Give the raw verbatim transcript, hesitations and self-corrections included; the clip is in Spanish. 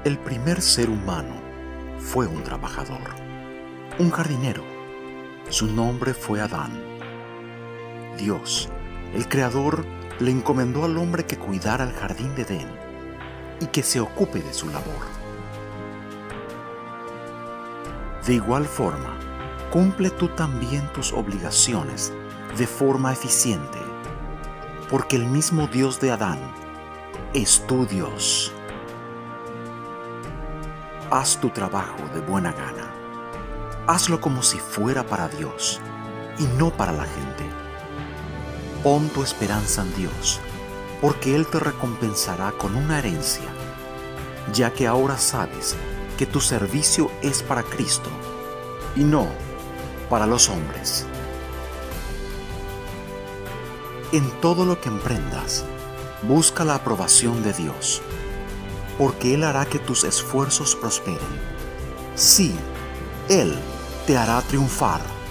El primer ser humano fue un trabajador, un jardinero. Su nombre fue Adán. Dios, el Creador, le encomendó al hombre que cuidara el jardín de Edén y que se ocupe de su labor. De igual forma, cumple tú también tus obligaciones de forma eficiente, porque el mismo Dios de Adán es tu Dios. Haz tu trabajo de buena gana. Hazlo como si fuera para Dios y no para la gente. Pon tu esperanza en Dios, porque Él te recompensará con una herencia, ya que ahora sabes que tu servicio es para Cristo y no para los hombres. En todo lo que emprendas, busca la aprobación de Dios, porque Él hará que tus esfuerzos prosperen. Sí, Él te hará triunfar.